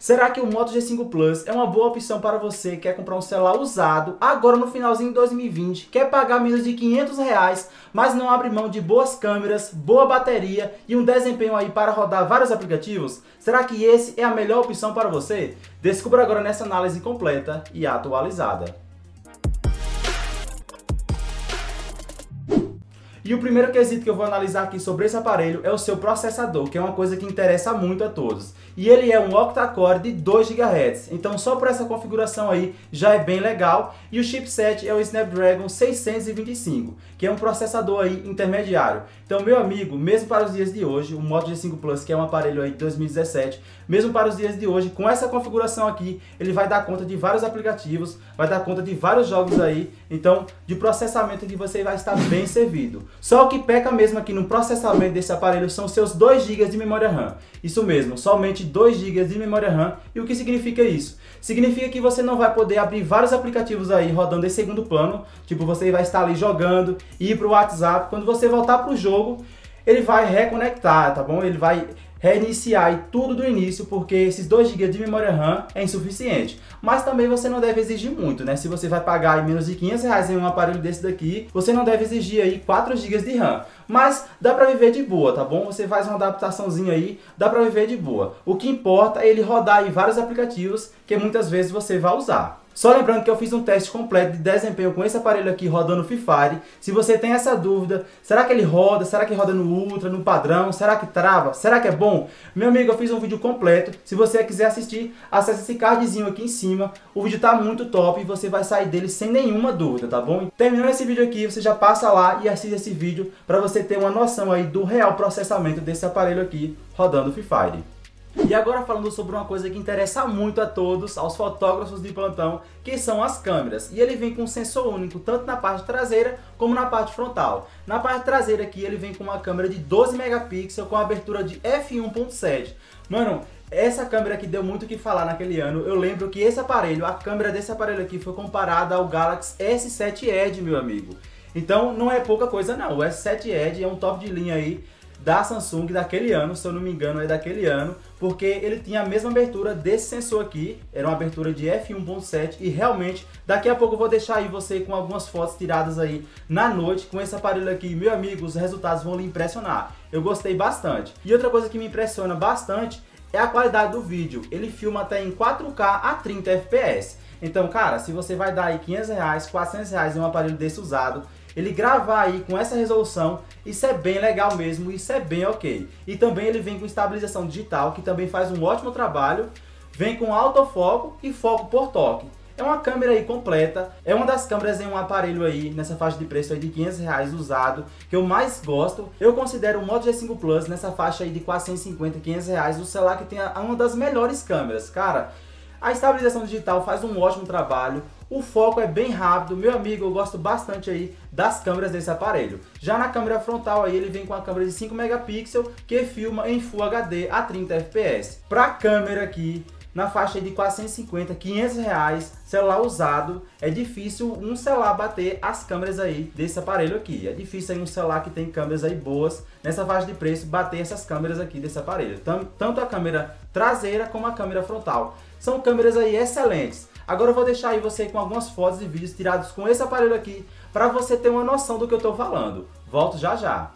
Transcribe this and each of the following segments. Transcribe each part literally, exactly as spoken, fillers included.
Será que o Moto G cinco Plus é uma boa opção para você que quer comprar um celular usado agora no finalzinho de dois mil e vinte, quer pagar menos de quinhentos reais, mas não abre mão de boas câmeras, boa bateria e um desempenho aí para rodar vários aplicativos? Será que esse é a melhor opção para você? Descubra agora nessa análise completa e atualizada. E o primeiro quesito que eu vou analisar aqui sobre esse aparelho é o seu processador, que é uma coisa que interessa muito a todos. E ele é um octa-core de dois gigahertz, então só por essa configuração aí já é bem legal. E o chipset é o Snapdragon seiscentos e vinte e cinco, que é um processador aí intermediário. Então, meu amigo, mesmo para os dias de hoje, o Moto G cinco Plus, que é um aparelho aí de dois mil e dezessete, mesmo para os dias de hoje, com essa configuração aqui, ele vai dar conta de vários aplicativos, vai dar conta de vários jogos aí, então, de processamento que você vai estar bem servido. Só o que peca mesmo aqui no processamento desse aparelho são seus dois gigas de memória RAM. Isso mesmo, somente dois gigas de memória RAM. E o que significa isso? Significa que você não vai poder abrir vários aplicativos aí rodando em segundo plano. Tipo, você vai estar ali jogando, ir para o WhatsApp. Quando você voltar para o jogo, ele vai reconectar, tá bom? Ele vai reiniciar e tudo do início, porque esses dois gigas de memória RAM é insuficiente. Mas também você não deve exigir muito, né? Se você vai pagar aí menos de quinhentos reais em um aparelho desse daqui, você não deve exigir aí quatro gigas de RAM. Mas dá pra viver de boa, tá bom? Você faz uma adaptaçãozinha aí, dá pra viver de boa. O que importa é ele rodar aí vários aplicativos que muitas vezes você vai usar. Só lembrando que eu fiz um teste completo de desempenho com esse aparelho aqui rodando Free Fire. Se você tem essa dúvida, será que ele roda? Será que roda no Ultra, no padrão? Será que trava? Será que é bom? Meu amigo, eu fiz um vídeo completo. Se você quiser assistir, acesse esse cardzinho aqui em cima. O vídeo tá muito top e você vai sair dele sem nenhuma dúvida, tá bom? Terminando esse vídeo aqui, você já passa lá e assiste esse vídeo para você ter uma noção aí do real processamento desse aparelho aqui rodando Free Fire. E agora falando sobre uma coisa que interessa muito a todos, aos fotógrafos de plantão, que são as câmeras. E ele vem com um sensor único, tanto na parte traseira como na parte frontal. Na parte traseira aqui ele vem com uma câmera de doze megapixels com abertura de f um ponto sete. Mano, essa câmera aqui deu muito o que falar naquele ano. Eu lembro que esse aparelho, a câmera desse aparelho aqui foi comparada ao Galaxy S sete Edge, meu amigo. Então não é pouca coisa não, o S sete Edge é um top de linha aí da Samsung daquele ano, se eu não me engano é daquele ano, porque ele tinha a mesma abertura desse sensor aqui, era uma abertura de f um ponto sete e realmente daqui a pouco eu vou deixar aí você com algumas fotos tiradas aí na noite com esse aparelho aqui, meu amigo, os resultados vão lhe impressionar, eu gostei bastante. E outra coisa que me impressiona bastante é a qualidade do vídeo, ele filma até em quatro K a trinta F P S, então cara, se você vai dar aí quinhentos reais, quatrocentos reais em um aparelho desse usado, ele gravar aí com essa resolução, isso é bem legal mesmo, isso é bem ok. E também ele vem com estabilização digital, que também faz um ótimo trabalho, vem com autofoco e foco por toque. É uma câmera aí completa, é uma das câmeras em um aparelho aí, nessa faixa de preço aí de quinhentos reais usado, que eu mais gosto. Eu considero o Moto G cinco Plus nessa faixa aí de quatrocentos e cinquenta, quinhentos reais, o celular que tem uma das melhores câmeras, cara. A estabilização digital faz um ótimo trabalho, o foco é bem rápido, meu amigo, eu gosto bastante aí das câmeras desse aparelho. Já na câmera frontal aí ele vem com a câmera de cinco megapixels que filma em Full H D a trinta F P S. Para câmera aqui, na faixa de quatrocentos e cinquenta, quinhentos reais, celular usado, é difícil um celular bater as câmeras aí desse aparelho aqui. É difícil aí um celular que tem câmeras aí boas, nessa faixa de preço, bater essas câmeras aqui desse aparelho. Tanto a câmera traseira como a câmera frontal. São câmeras aí excelentes. Agora eu vou deixar aí você com algumas fotos e vídeos tirados com esse aparelho aqui, para você ter uma noção do que eu estou falando. Volto já já.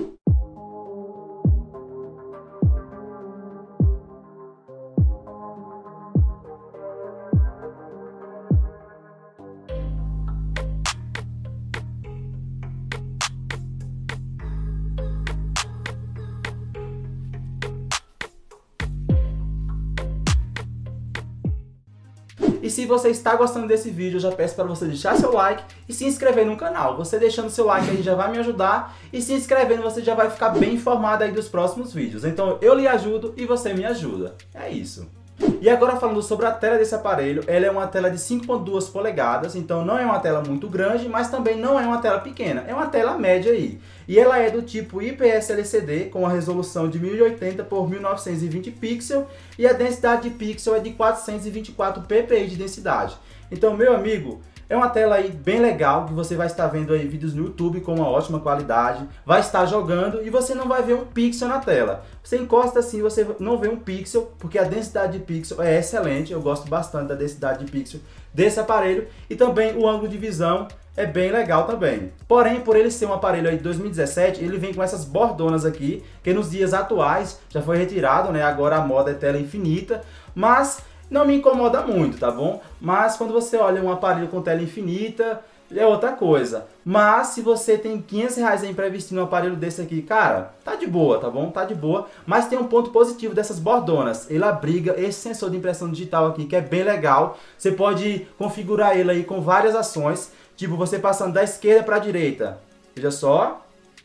E se você está gostando desse vídeo, eu já peço para você deixar seu like e se inscrever no canal. Você deixando seu like aí já vai me ajudar e se inscrevendo você já vai ficar bem informado aí dos próximos vídeos. Então eu lhe ajudo e você me ajuda. É isso. E agora falando sobre a tela desse aparelho, ela é uma tela de cinco ponto dois polegadas, então não é uma tela muito grande, mas também não é uma tela pequena, é uma tela média aí. E ela é do tipo I P S L C D, com a resolução de mil e oitenta por mil novecentos e vinte pixels, e a densidade de pixel é de quatrocentos e vinte e quatro p p i de densidade. Então, meu amigo, É uma tela aí bem legal, que você vai estar vendo aí vídeos no YouTube com uma ótima qualidade, vai estar jogando e você não vai ver um pixel na tela. Você encosta assim, você não vê um pixel, porque a densidade de pixel é excelente, eu gosto bastante da densidade de pixel desse aparelho e também o ângulo de visão é bem legal também. Porém, por ele ser um aparelho aí de dois mil e dezessete, ele vem com essas bordonas aqui, que nos dias atuais já foi retirado, né? Agora a moda é tela infinita, mas não me incomoda muito, tá bom? Mas quando você olha um aparelho com tela infinita, é outra coisa. Mas se você tem quinhentos reais aí pra investir num aparelho desse aqui, cara, tá de boa, tá bom? Tá de boa. Mas tem um ponto positivo dessas bordonas. Ele abriga esse sensor de impressão digital aqui, que é bem legal. Você pode configurar ele aí com várias ações. Tipo, você passando da esquerda para a direita. Veja só.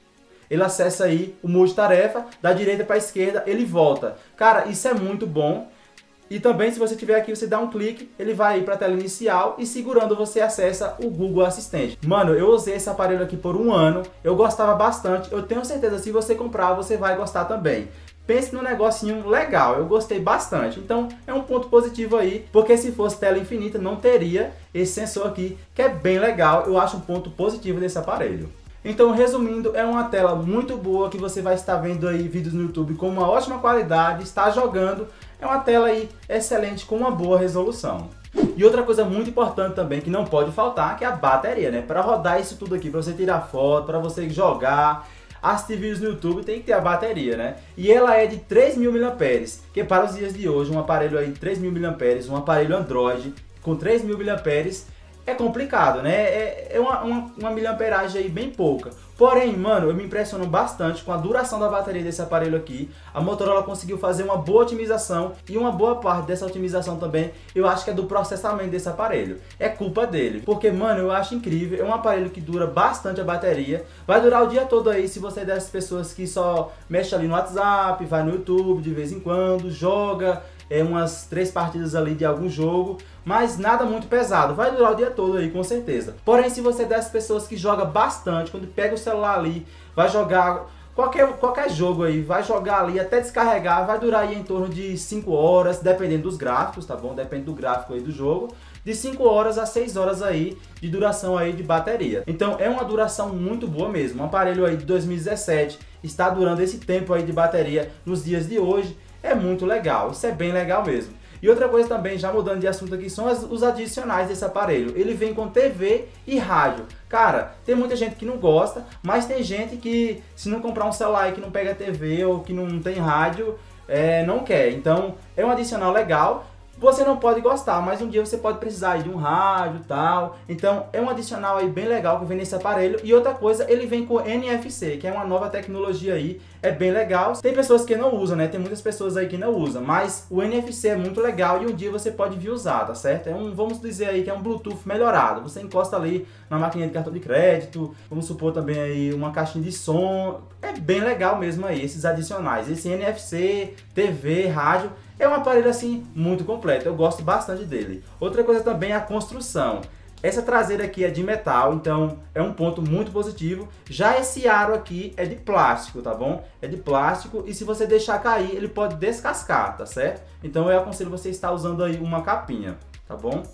Ele acessa aí o multitarefa, da direita para a esquerda, ele volta. Cara, isso é muito bom. E também, se você tiver aqui, você dá um clique, ele vai aí para a tela inicial e segurando você acessa o Google Assistente. Mano, eu usei esse aparelho aqui por um ano, eu gostava bastante, eu tenho certeza que se você comprar, você vai gostar também. Pense num negocinho legal, eu gostei bastante. Então, é um ponto positivo aí, porque se fosse tela infinita, não teria esse sensor aqui, que é bem legal, eu acho um ponto positivo desse aparelho. Então, resumindo, é uma tela muito boa que você vai estar vendo aí vídeos no YouTube com uma ótima qualidade, está jogando, é uma tela aí excelente com uma boa resolução. E outra coisa muito importante também que não pode faltar, que é a bateria, né? Para rodar isso tudo aqui, para você tirar foto, para você jogar, assistir vídeos no YouTube, tem que ter a bateria, né? E ela é de três mil miliamperes, que para os dias de hoje, um aparelho aí de três mil miliamperes, um aparelho Android com três mil miliamperes, é complicado, né? É, é uma, uma, uma miliamperagem aí bem pouca. Porém, mano, eu me impressiono bastante com a duração da bateria desse aparelho aqui. A Motorola conseguiu fazer uma boa otimização e uma boa parte dessa otimização também, eu acho que é do processamento desse aparelho. É culpa dele, porque, mano, eu acho incrível. É um aparelho que dura bastante a bateria. Vai durar o dia todo aí se você é dessas pessoas que só mexe ali no WhatsApp, vai no YouTube de vez em quando, joga é, umas três partidas ali de algum jogo, mas nada muito pesado, vai durar o dia todo aí com certeza. Porém, se você é dessas pessoas que joga bastante, quando pega o celular ali, vai jogar qualquer, qualquer jogo aí, vai jogar ali até descarregar, vai durar aí em torno de cinco horas, dependendo dos gráficos, tá bom? Depende do gráfico aí do jogo, de cinco horas a seis horas aí de duração aí de bateria. Então é uma duração muito boa mesmo. Um aparelho aí de dois mil e dezessete está durando esse tempo aí de bateria nos dias de hoje. É muito legal, isso é bem legal mesmo. E outra coisa também, já mudando de assunto aqui, são as, os adicionais desse aparelho. Ele vem com T V e rádio. Cara, tem muita gente que não gosta, mas tem gente que, se não comprar um celular aí que não pega T V ou que não tem rádio, é, não quer. Então, é um adicional legal. Você não pode gostar, mas um dia você pode precisar de um rádio e tal. Então é um adicional aí bem legal que vem nesse aparelho. E outra coisa, ele vem com N F C, que é uma nova tecnologia aí, é bem legal. Tem pessoas que não usam, né? Tem muitas pessoas aí que não usam, mas o N F C é muito legal e um dia você pode vir usar, tá certo? É um, vamos dizer aí que é um Bluetooth melhorado. Você encosta ali na máquina de cartão de crédito, vamos supor também aí uma caixinha de som. É bem legal mesmo aí, esses adicionais. Esse N F C, T V, rádio, é um aparelho assim muito completo, eu gosto bastante dele. Outra coisa também é a construção. Essa traseira aqui é de metal, então é um ponto muito positivo. Já esse aro aqui é de plástico, tá bom? É de plástico e se você deixar cair, ele pode descascar, tá certo? Então eu aconselho você estar usando aí uma capinha, tá bom?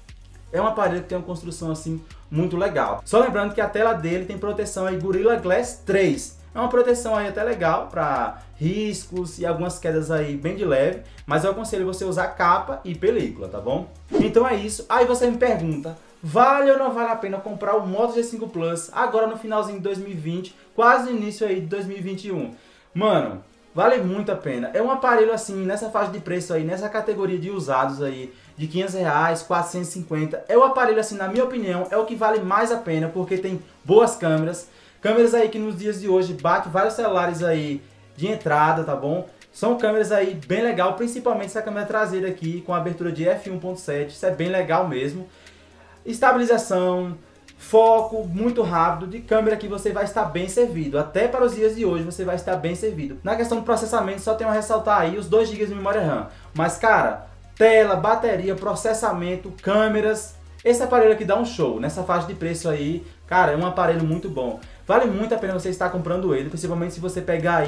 É um aparelho que tem uma construção assim muito legal. Só lembrando que a tela dele tem proteção aí Gorilla Glass três. É uma proteção aí até legal para riscos e algumas quedas aí bem de leve, mas eu aconselho você usar capa e película, tá bom? Então é isso. Aí você me pergunta, vale ou não vale a pena comprar o Moto G cinco Plus agora no finalzinho de dois mil e vinte, quase no início aí de dois mil e vinte e um? Mano, vale muito a pena. É um aparelho assim, nessa faixa de preço aí, nessa categoria de usados aí, de quinhentos reais, quatrocentos e cinquenta. É o aparelho assim, na minha opinião, é o que vale mais a pena, porque tem boas câmeras. Câmeras aí que nos dias de hoje bate vários celulares aí de entrada, tá bom? São câmeras aí bem legal, principalmente essa câmera traseira aqui com abertura de f um ponto sete, isso é bem legal mesmo. Estabilização, foco muito rápido, de câmera que você vai estar bem servido. Até para os dias de hoje você vai estar bem servido. Na questão do processamento só tenho a ressaltar aí os dois gigas de memória RAM. Mas cara, tela, bateria, processamento, câmeras, esse aparelho aqui dá um show. Nessa faixa de preço aí, cara, é um aparelho muito bom. Vale muito a pena você estar comprando ele, principalmente se você pegar aí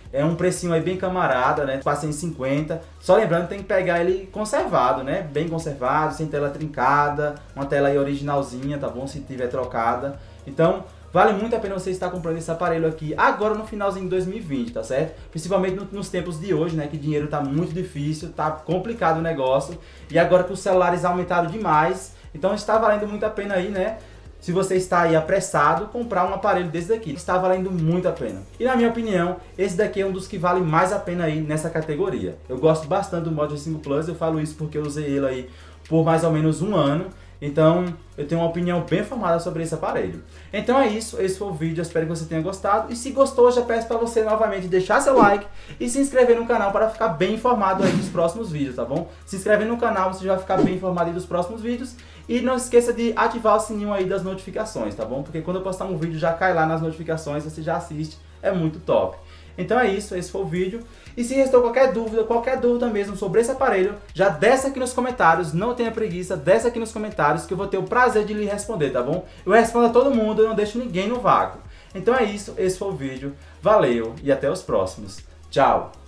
É um precinho aí bem camarada, né? quatrocentos e cinquenta. Só lembrando que tem que pegar ele conservado, né? Bem conservado, sem tela trincada, uma tela aí originalzinha, tá bom? Se tiver trocada. Então, vale muito a pena você estar comprando esse aparelho aqui agora no finalzinho de dois mil e vinte, tá certo? Principalmente no, nos tempos de hoje, né? Que dinheiro tá muito difícil, tá complicado o negócio. E agora que os celulares aumentaram demais, então está valendo muito a pena aí, né? Se você está aí apressado, comprar um aparelho desse daqui. Está valendo muito a pena. E na minha opinião, esse daqui é um dos que vale mais a pena aí nessa categoria. Eu gosto bastante do Moto G cinco Plus, eu falo isso porque eu usei ele aí por mais ou menos um ano. Então, eu tenho uma opinião bem formada sobre esse aparelho. Então é isso, esse foi o vídeo, eu espero que você tenha gostado. E se gostou, já peço para você novamente deixar seu like e se inscrever no canal para ficar bem informado aí dos próximos vídeos, tá bom? Se inscreve no canal, você já vai ficar bem informado aí dos próximos vídeos. E não esqueça de ativar o sininho aí das notificações, tá bom? Porque quando eu postar um vídeo já cai lá nas notificações, você já assiste, é muito top. Então é isso, esse foi o vídeo. E se restou qualquer dúvida, qualquer dúvida mesmo sobre esse aparelho, já desce aqui nos comentários, não tenha preguiça, desce aqui nos comentários que eu vou ter o prazer de lhe responder, tá bom? Eu respondo a todo mundo, eu não deixo ninguém no vácuo. Então é isso, esse foi o vídeo, valeu e até os próximos. Tchau!